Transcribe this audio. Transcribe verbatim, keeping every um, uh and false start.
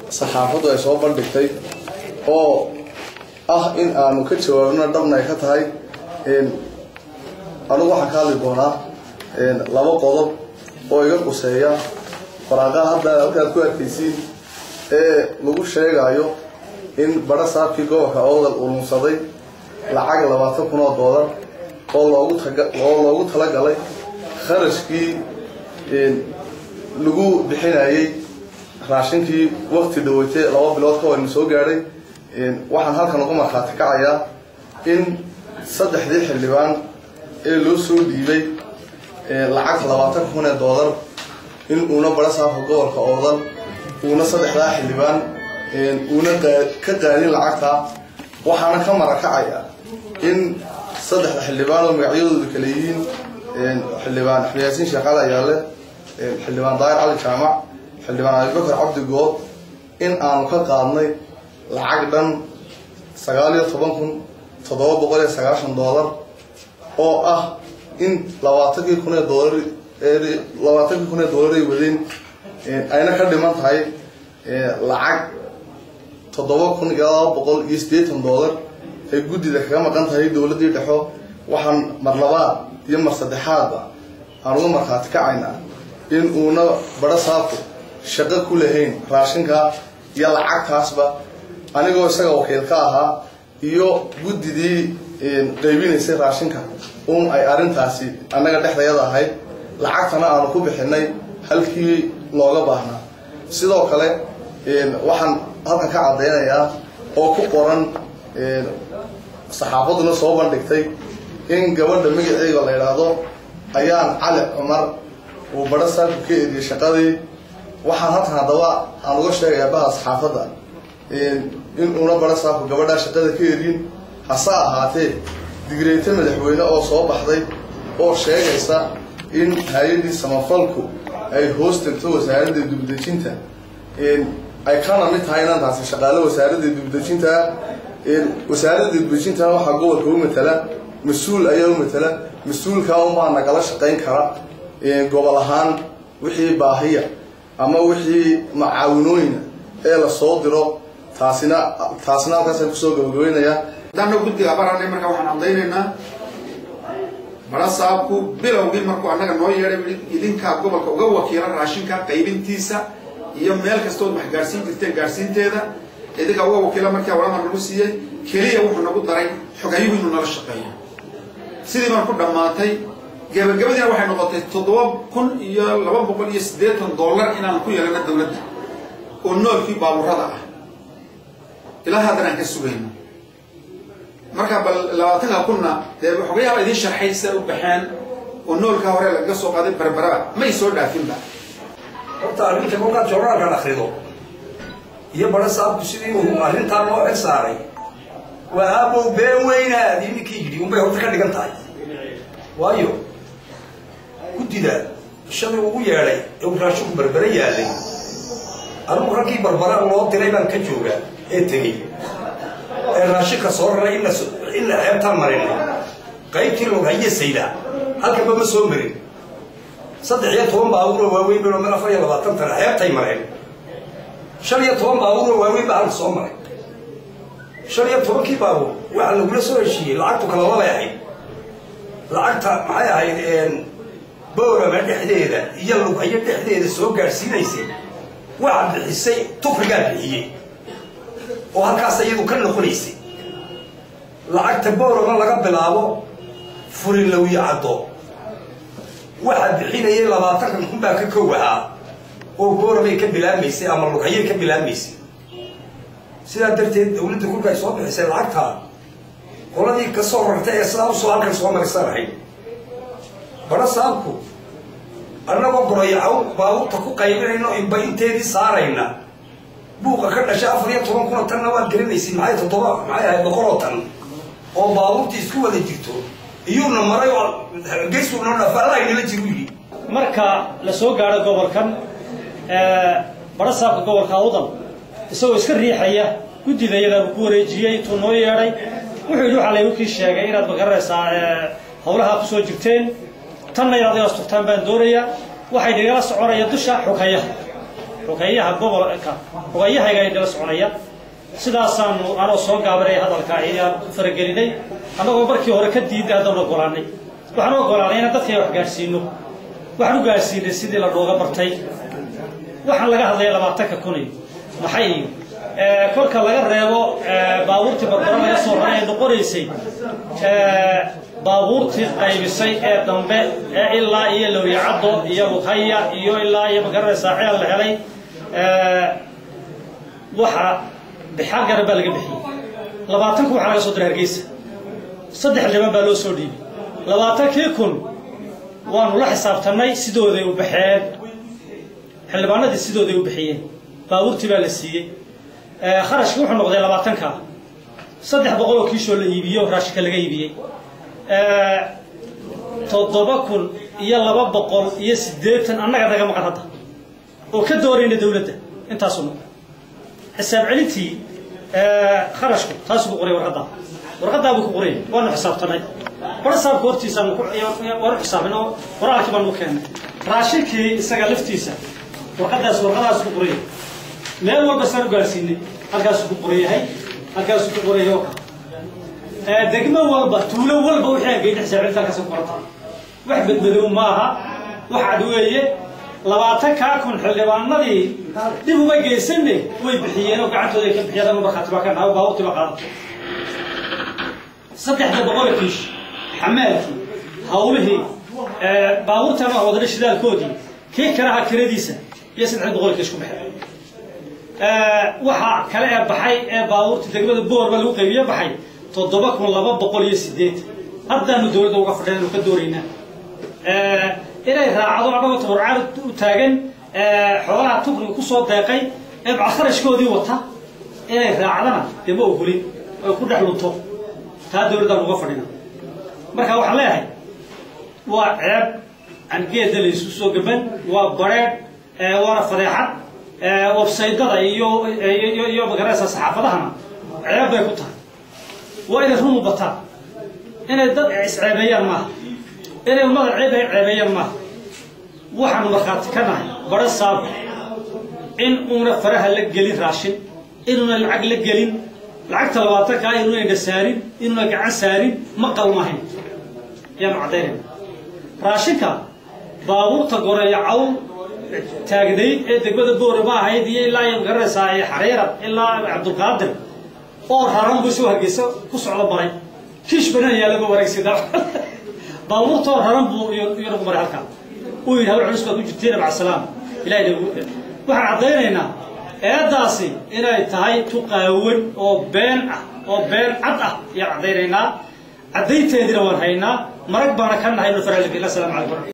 saxaafadu ay soo bandhigtay oo ah in aanu ka jawaabno dhabna ay ka tahay in anigu waxaan ka hadli doonaa laba qodob oo iga quseeya faraaqaha hadda halkaad ku arkaysiin ee lagu sheegayo in bara saabkii gobolka Awdal uu lunsaday lacag labaatan kun oo dollar oo loogu oo loogu talagalay kharashkii in lagu bixinayay raashinkii waqti dhaweeyay laba bilood ka hor soo gaaray in waxaan halkan ugu marxaati kacayaa in saddexdii xildhibaan ee loo soo dhiibay lacag labaatan kun oo dollar in uuna bara saabka gobolka Awdal uuna saddexdaa xildhibaan in uuna ka qaadin lacagta waxaana ka marakacaya in saddexda xildhibaan oo magacyadoodu kala yihiin in xildhibaan Axmed Yaasiin Shaqada Yaale xildhibaan Daahir Cali Jaamac xildhibaan Abubakar Cabdi Good in aanu ka qaadnay lacag dhan sagaal iyo toban kun toddoba boqol iyo sagaashan dollar oo ah in labaatan kun oo dollar ee labaatan kun oo dollar ay wadeen ayna ka dhiman tahay lacag toddoba kun iyo laba boqol iyo siddeetan dollar ay guddiga kaga maqan tahay dawladda dhexe waxaan mar labaad iyo mar saddexaad aan uga marxaati kacaynaa in uuna bara saabku shaqo ku lahayn raashinka iyo lacagtaasba anigoo isaga wakiil ka ahaa iyo guddidii qaybinaysay raashinka uun ay arintaasi annaga dhexdeeda ahayd lacagtana aanu ku bixinay halkii looga baahnaa sidoo kale waxaan halkan ka cadeynayaa oo ku qoran saxaafaduna soo bandhigtay in gabadha magaceeda la yiraahdo ayaan Cali Cumar oo bara saabku ka eediyay shaqadii waxaan halkan hadaba aan uga sheegayaa baha saxaafadda in uuna bara saabku gabadha shaqada ka eedin hasa ahaatee digreete madaxweyne oo soo baxday oo sheegaysa in hay'adii samafalku ay hoostagto wasaaradda dibadejinta in ay kana mid tahay inaan taasi shaqaale wasaaradda dibadejinta in wasaaradda dibadejinta waxa gobolka u matala mas'uul ayaa u matala mas'uulka oo ma nagala shaqeyn kara ee gobol ahaan wixii baahiya ama wixii macaawinooyin ee la soo diro taasina taasina halkaas ku soo gabagabeynaya dana guddiga baranay marka waxaan cadeynaynaa bara saabku bilowgii markuu annaga noo yeeray idinka gobolka uga wakiila raashinka qaybintiisa iyo meel kastoo wax gaarsiin jirteen gaarsiinteeda idinka uga wakiila markii waraha lagu siiyay kaliya wuxuu nagu daray xogayuhu inuu nala shaqeeyo sidii marku dhamaatay gabagabadina waxay noqotay toddoba kun iyo laba boqol iyo siddeetan dollar inaan ku yeelano dawladda oo noolkii baaburada ah ilaa haddana aan ka sugayno marka bal labaatan kunna dee xogayaha idin sharxay sida u baxeen oo noolka hore laga soo qaaday barbara ma soo dhaafinba horta arrinta marka joornaalka la akhrido iyo bara saabku sidii uu arrintan loo xisaaray waa abo been weynaad idinkii yidhi umbay horta ka dhigan tahay waayo guddida shaqo ugu yeelay ee uu raashinku barbara yaalay anigu raggii barbara loo diray baan ka joogaa ee tegey ee raashinka soo raray in la xeebtaan marinay qaybtii loo hayay sayda halkaba ma soo marin saddex iyo toban baabuur waaweyn baa meel afar iyo labaatan tan xeebtay mareen shan iyo toban baabuur waaweyn baa soo maray shan iyo tobankii baabuur waxa lagu soo heshiiyay lacagtu kala laba yahay lacagta maxay ahayd boora ma dhexdeeda iyo luqaya dhexdeeda soo gaarsiinaysay waxa bixisay tufriga bixiyay oo halkaas iyadu ka noqonaysay lacagta boora laga bilaabo furin law yacdo waxa bixinayay labaatan kun baa ka koowaha oo boora bay ka bilaamaysay ama luqaya ka bilaamaysay sida darteed dawladda kulka ay soo bixisay lacagta qoladii ka soo rartay ee sidaa u soo halkan soo marisanahay bara saabku annagoo goroyacow baabuurta ku qaybinayno inba inteedii saarayna buuqa ka dhashay afar iyo toban kun oo tanna waad gelinaysiin maxay toddoba maxay ahayd boqol oo tan oo baabuurtii isku wada jirto iyuuna maray oo geesuna dhafaalaynala jiru yidhi marka la soo gaaro gobolkan bara saabka gobolka Awdal isagoo iska riixaya guddida iyada ku wareejiyay intuu noo yeeray wuxuu yidhi waxa la igu kii sheegay inaad magaraysaa howlaha ku soo jirteen tanna inaad iga asturtaan baan doonayaa waxay nagala soconaya dusha xogayaha xogeeyaha gobolka xogeeyahaga ay dala soconaya sidaasaan anoo soo gaabanay hadalka ayaan faragelinay annagoo markii hore ka diiday haddana ogolaanay waxaan ogolaanay inaan dadka wax gaarsiino waxaan u gaarsiinay sidii la dhooga bartay waxaan laga hadlaya labaatanka kun iyo maxay iyo kolka laga reebo baabuurtii barbara laga soo raray ee noqonaysay baabuurtii qaybisay ee dambe ee ilaa iyo Lowyacado iyo Luqaya iyo ilaa iyo magaranaysa ceel la helay waxa bixal garab laga bixiyay labaatan kun waxa laga soo diray Hargeysa saddex jaban baa loo soo dhiibay labaatan kun waanu la xisaabtanay sidooday u baxeen xildhibaanadii sidooday u bixiyeen baabuurtii baa la siiyay kharashku wuxuu noqday labaatan ka saddex boqol oo kiisho la iibiyo raashika laga iibiyay toddoba kun iyo laba boqol iyo siddeetan annaga naga maqan hadda oo ka doorayna dawladda intaas oo xisaab celintii kharashku taas ku qoray warqadda warqadda buu ku qoray waana xisaabtanay warsaab hortiisa war xisaabino qoraalkii baan u keenay raashinkii isaga laftiisa warqadaas warqadaas ku qoray meel walba sar gaarsiinay halkaas ku qorayahay halkaas ku qorayo ee degmo walba tuulo walba wixii geed xisaabinta ka soo qorata wax badbadow maaha wax adweeye labaatan ka kun xildhibaanadii dib uga geysanay way bixiyeen oo gacantooda ka bixiyeen oo khatba ka naw baawti ba qaad saddex boqol kiish xamaalki hawlihi ee baawurtana wadada shidaalkoodii kii karaha kiradiisa iyo saddex boqol kiish ku bixiyay waxa kale ee baxay ee baabuurta degmada boorba lagu qaybiyo baxay toddoba kun laba boqol iyo siddeed haddaanu dawladda uga fadhiyeen ka doorayna ee inay raacdo anaga tabarcaad u taagan ee xoolaha tuqri ku soo deeqay ee bacfarashkoodii wata inay raacdana dib u ogolin oo ku dhaxlunto taa dawladda uga fadhina marka waxaan leeyahay waa ceeb aan geedda la isu soo gaban waa bareed ee waa fadeexad website-da iyo iyo iyo magaraysa saxaafadahana ceeb bay ku tahay waa inay run u bataan inay dad isceebeeyaan maaha inay umada ceeb ay ceebeeyaan maaha waxaan markhaati ka nahay bara saab in uuna faraha la gelin raashin inuuna lacag la gelin lacagta labaatan ka inuuna indha saarin inuuna gacan saarin ma qalmahayn yaa macdaynayna raashinka baabuurta goreeya cawl taagnayd ee degmada boorama ahayd iyo ilaa iyo magaraysa ay xariira ilaa Cabdulqaadir oo raran buu soo Hargeysa ku socdo baray kiish badan yaa lagu wareegsiga baabuurta raran buu iyo lagu maray halka uu yiraahdo culus baa ku jirteen mac salaam ilaahay waxaan cadaynaynaa eedaasi inay tahay tuqaawan oo been ah oo been cad ah yaa cadaynaynaa cadayteedina waan haynaa marag baana ka nahay in faraha la salaam alaykum